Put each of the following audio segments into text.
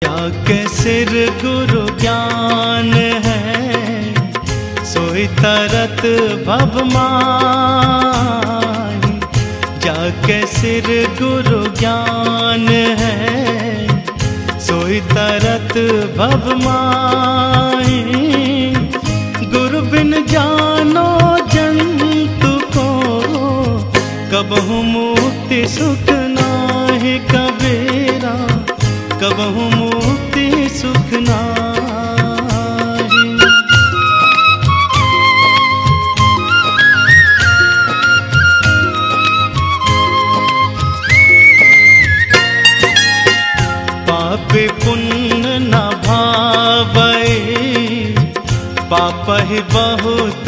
के सिर गुरु ज्ञान है, सोई तरत भव माही। जाके सिर गुरु ज्ञान है, सोई तरत भव माही। गुरु बिन जानो जंतु को, कबहु मुक्ति सुख नाहि कबीरा, कबहु मुक्ति सुख नाहि। पापी पुण्य न भावै, पाप ही बहुत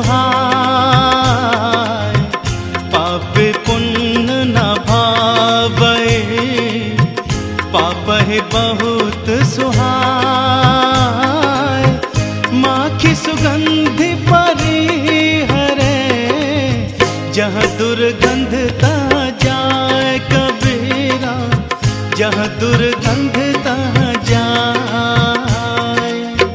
सुहाय। पापी पुण्य न भावै, पाप ही बहुत सुहाय। माखी सुगंधि परिहरे, जहाँ दुर्गंध तह जाए कबीरा, जहाँ दुर्गंध तह जाए।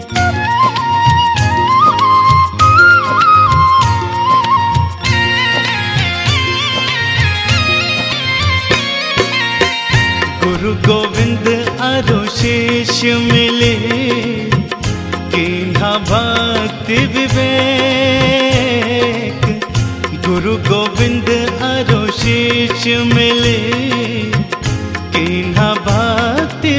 गुरु गोविंद अरु शिष्य मिले, कीन्हा भक्ति विवेक। गुरु गोविंद अरु शिष्य मिले, कीन्हा भक्ति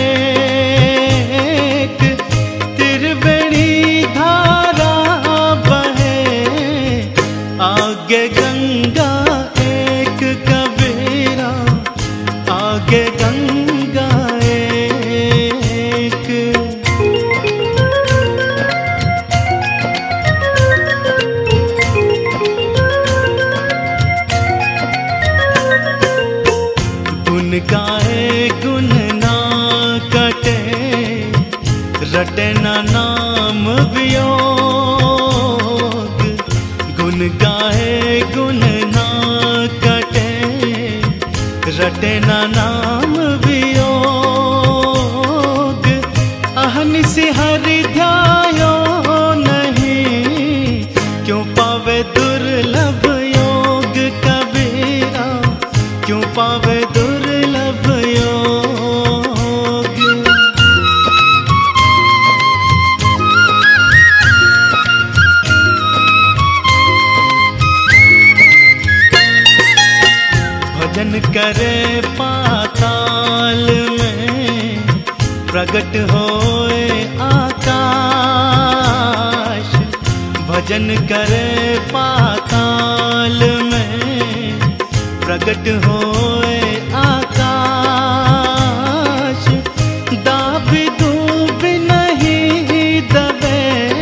विवेक। त्रिवेणी धारा बहे, आगे गंगा एक कबीरा, आगे गंगा एक। गुण गाए गुण ना कटे, रटे ना नाम वियोग। गुण गाए गुण ना कटे, रटे ना नाम वियोग। अहनिशि हरि ध्यायो नहीं, क्यों पावे दुर्लभ योग कबीरा, क्यों पावे दुर्लभ योग। भजन करे पाताल में, प्रगट होए आकाश। भजन करे पाताल में, प्रगट होए आकाश। दाबी दूबी नहीं दबे,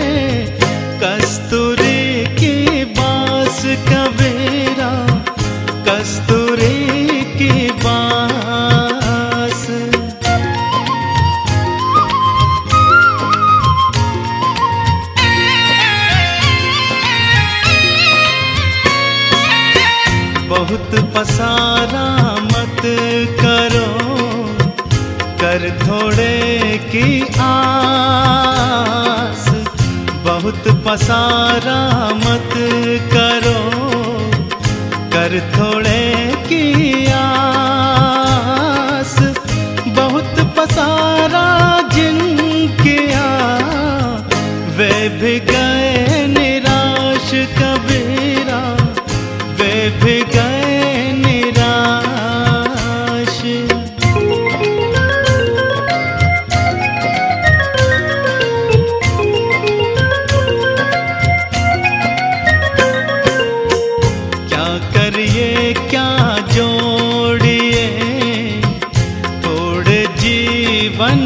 कस्तूरी की बास कबीरा, कस्तूरी की बास। बहुत पसारा मत करो, कर थोड़े की आस। बहुत पसारा मत करो, कर थोड़े की आस। बहुत पसारा जिन किया, वे भी गए निराश कबीरा, वे भी गए निराश। क्या करिए क्या जोड़िए, थोड़े जीवन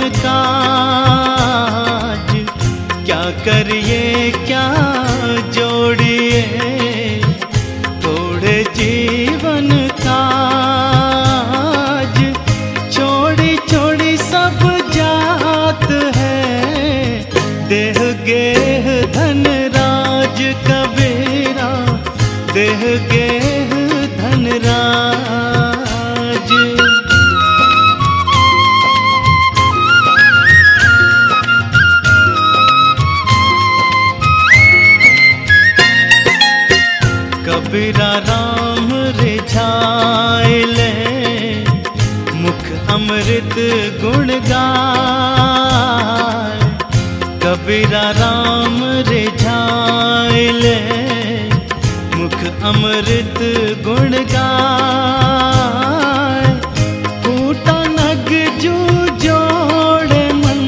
काज। क्या करिए क्या जोड़िए, थोड़े जीवन काज। छोड़ी छोड़ी सब जात है, देह गेह धन राज कबीरा, देह गेह धन राज। कबीरा राम रिझाइले, मुख अमृत गुण गाय। कबीरा राम रिझाइले, मुख अमृत गुण गाय। फूटा नग जू जोड़े मन,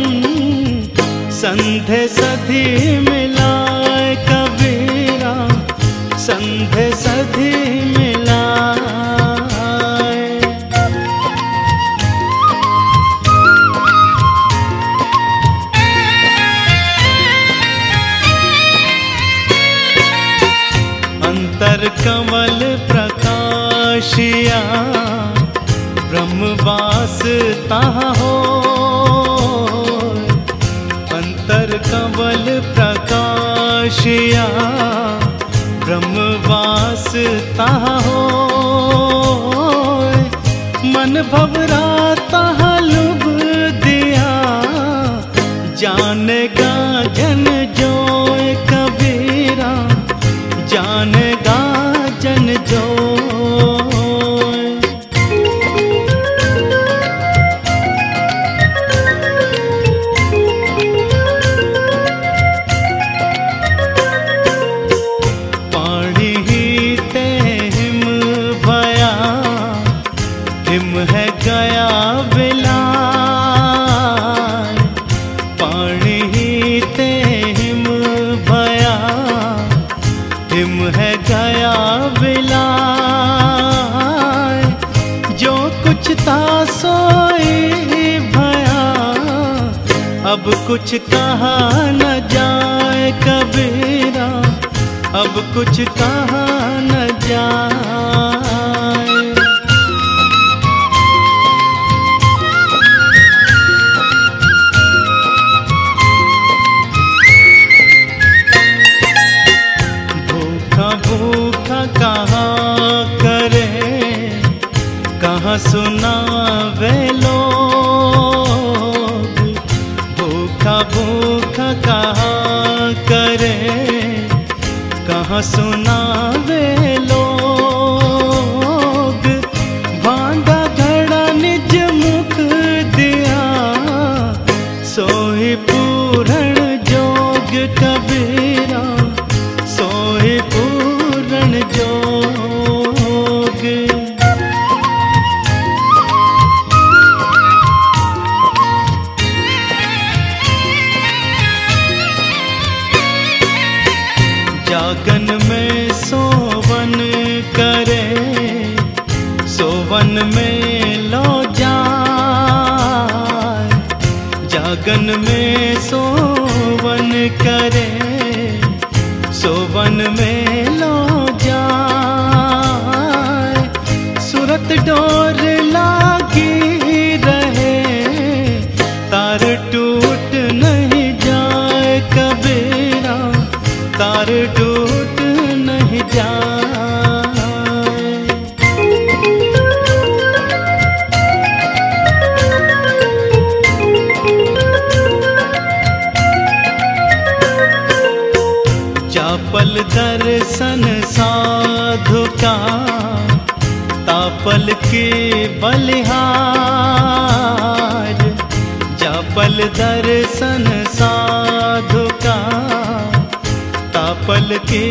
संधे सधी मिलाए। कबीरा संधे सधी मिलाए। अंतर कमल प्रकाशिया, ब्रह्मवास तहाँ हो। अंतर कमल प्रकाशिया, ब्रह्मवास तहाँ हो। मन भवरा तहाँ लुभ दिया, जानेगा जन जोय। कबीरा जानेगा जन जोय। पानी ही ते हिम भया, हिम है गया विलाय। पानी ही ते हिम भया, हिम है गया विलाय। जो कुछ था सोई भया, अब कुछ कहा न जाए। कबीरा अब कुछ कहा न जाए। भूखा भूखा कहा करे, कहाँ सुनावे लोग। भूखा भूखा कहा करे, कहाँ सुनावे लोग। भांगा घड़ा निज मुख दिया, सोई पूरण जोग। कबीरा सोई पूरण जोग। जागन में सोवन करे, सोवन में लो जाए। जागन में सोवन करे, सोवन में लो जाए। सूरत डोर लागी रहे, तार टूट नहीं जाए। कबीरा तार टूट नहीं जाए। चापल दर्शन साधु का, तापल के बलिहार। चापल दर्शन साधु का, तापल के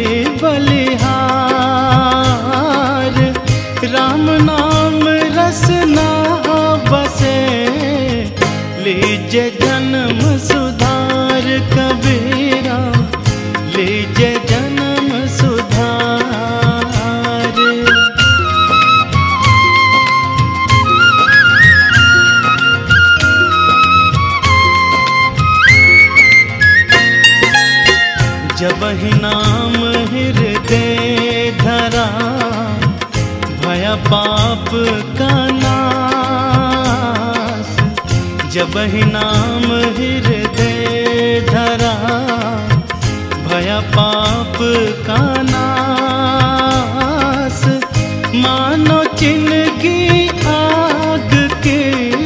बलिहार। राम नाम रसना बसे, लीजे जन्म सुधार। कबीरा लीजे जन्म सुधार। जब ही नाम हृदय धरा, भया पाप का नाश। जब ही नाम हृदय धरा, भया पाप का नाश। मानो जिनकी आग के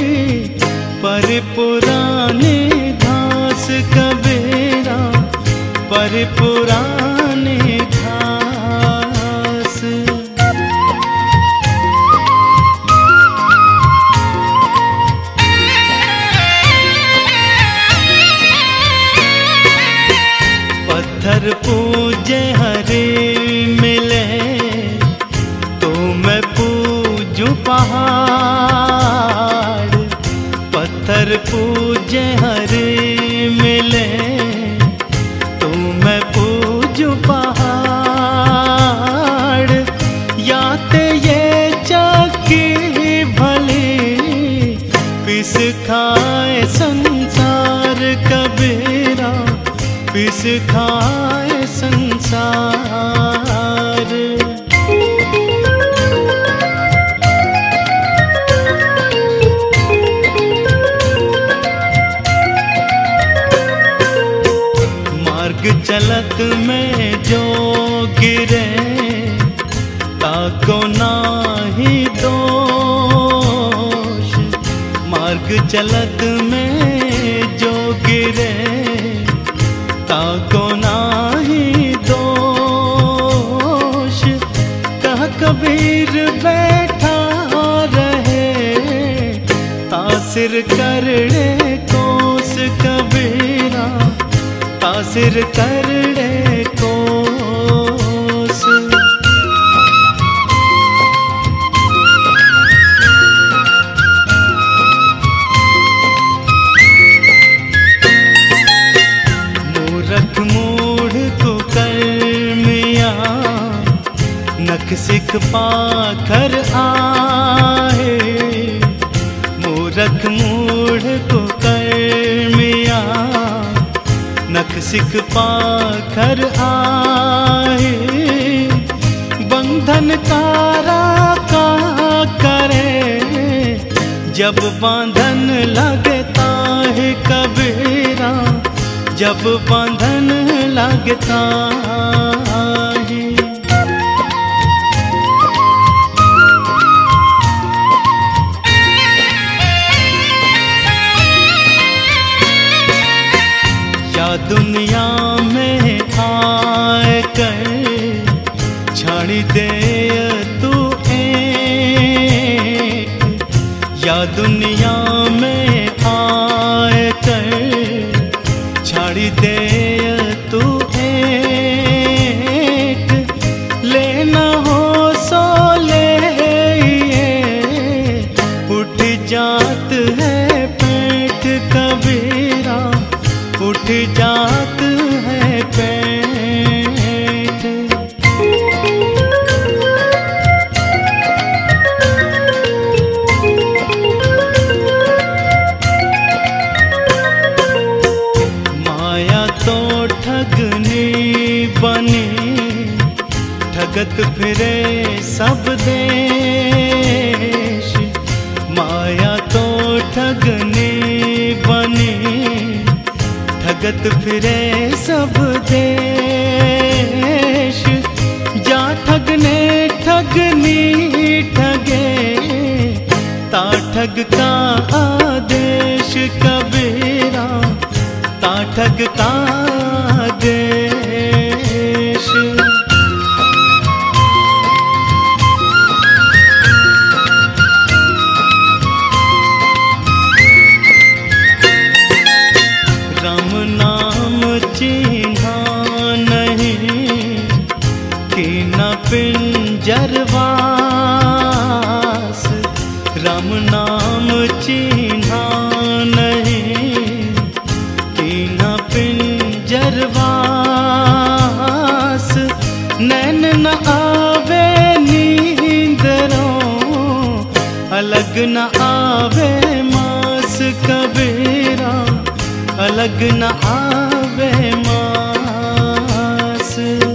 परिपुराने घास। कबीरा परिपुराने घास। पूजे हरि मिले, मैं पूजू पहाड़, या ते ये चक्की भली पिस खाए संसार कबीरा, पिस खाए संसार। चलत में जो गिरे ताको नाही दोष, मार्ग चलत में जो गिरे ताको नाही दोष। कह कबीर बैठा रहे तासिर करड़े कोस कबीरा, तासिर करड़े कोस। मूरख मूढ़ कुकर्मिया नख सिख पाखर आए, मूरख मूढ़ कुकर्मिया नख सिख पाखर आए। बंधन कारा का करे जब बांधन लगता है कबीरा, जब बांधन लगता है। दुनिया में आए कर छाड़ी दे तू एक, या दुनिया में आए कर छाड़ी दे तू एक। लेना हो सो ले उठ जात है पेट कबीरा, उठ जात है पेट। माया तो ठगनी बनी, ठगत फिरे सब देश। माया तो ठगनी बनी, ठगत फिरे सब देश। जा ठगने ठगनी ठगे ता ठग का आदेश कबीरा, ता ठग का आदेश। पिंजरवास राम नाम चिन्हा नहीं, कीना पिंजरवास। नैन न आवे नींदरों, अलग न आवे मास कबीरा, अलग न आवे मास।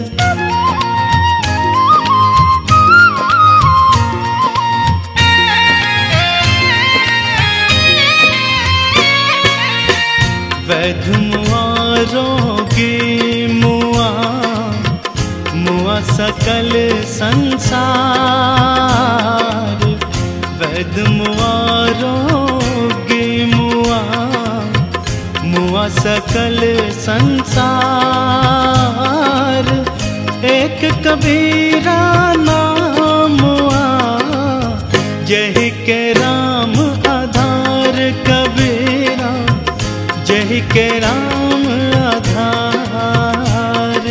वैध मुआ रोगी मुआ, मुआ सकल संसार। वैध मुआ रोगी मुआ, मुआ सकल संसार। एक कबीरा नाम मुआ, जही के राम आधार कबीरा, जही के राम आधार।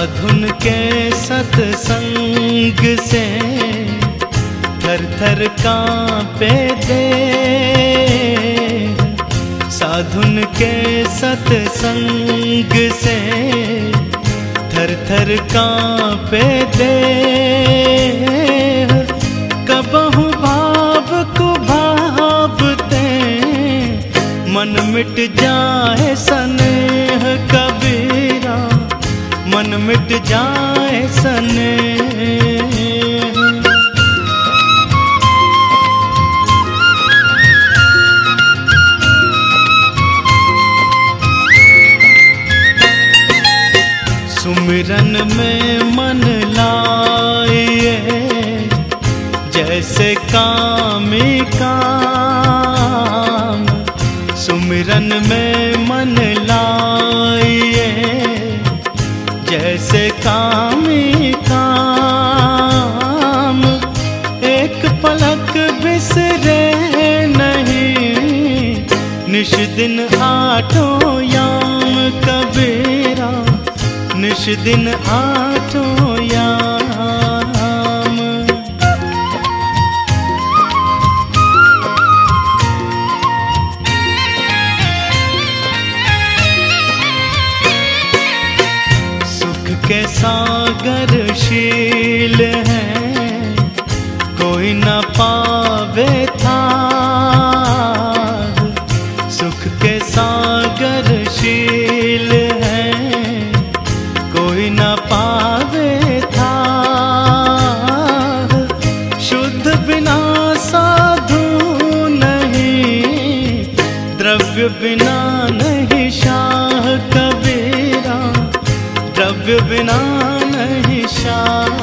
साधुन के सत्संग से थर थर कांपे देह। साधुन के सत्संग से थर थर कांपे देह। कबहु भाव को भावते मन मिट जाए स्नेह कबीरा, मन मिट जाए स्नेह। सुमिरन में मन लाइए जैसे कामी काम। सुमिरन में मन लाइए जैसे कामी काम। एक पलक बिसरे नहीं निश दिन आठों याम कबीरा, निश दिन आठों याम। सुख के सागर शील हैं कोई न पावे थार। सुख के सागर शील हैं कोई न पावे थार। शुद्ध बिना साधु नहीं, द्रव्य बिना नहीं शाह कबीरा, द्रव्य बिना नहीं शाह।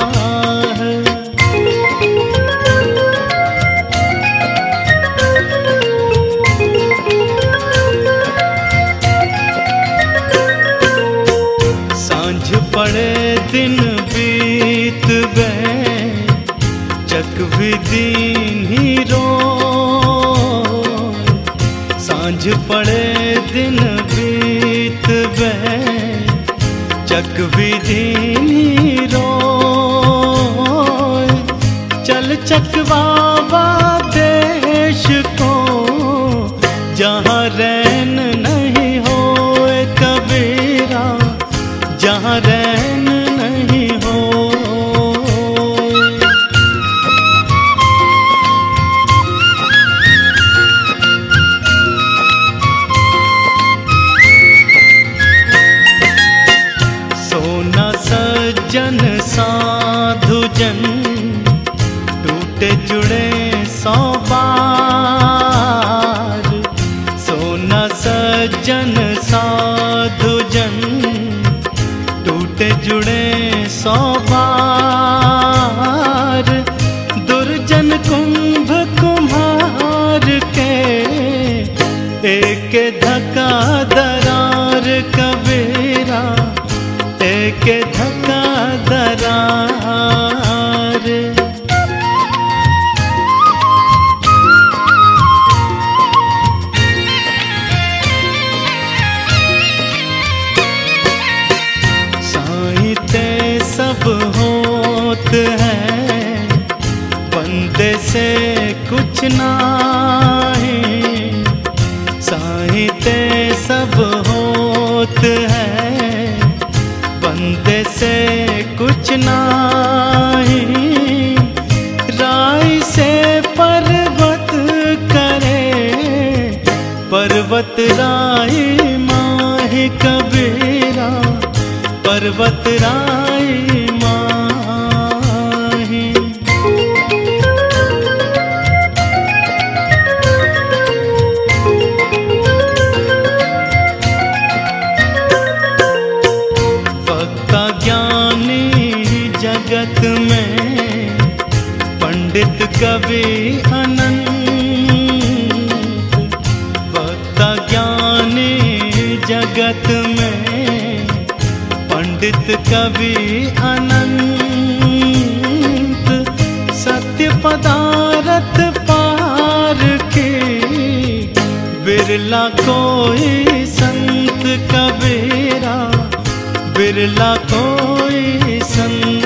सांझ पड़े दिन बीत गए चकवी दीन ही रोए। सांझ पड़े दिन बीत गए चकवी दीन ही रोए। चल चकवावा देश को जहाँ रैन नहीं होए कबीरा, जहाँ रैन नहीं हो। सोना सज्जन साधु जन टूटे जुड़े 100 बार। सोना सज्जन साधु जन टूटे जुड़े 100 बार। दुर्जन कुंभ कुम्हार के एक धक्का दरार कबीरा, एक धक्का दरार। सब होत है बंदे से कुछ नहीं। साहित्य सब होत है बंदे से कुछ नहीं। राय से पर्वत करे पर्वत राय माही कबीरा, पर्वत राय माही। वक्ता ज्ञानी जगत में पंडित कवि अनंत। वक्ता ज्ञानी जगत में पंडित कवि अनंत। सत्य पदारथ पार की बिरला कोई संत कबीरा, बिरला कोई संत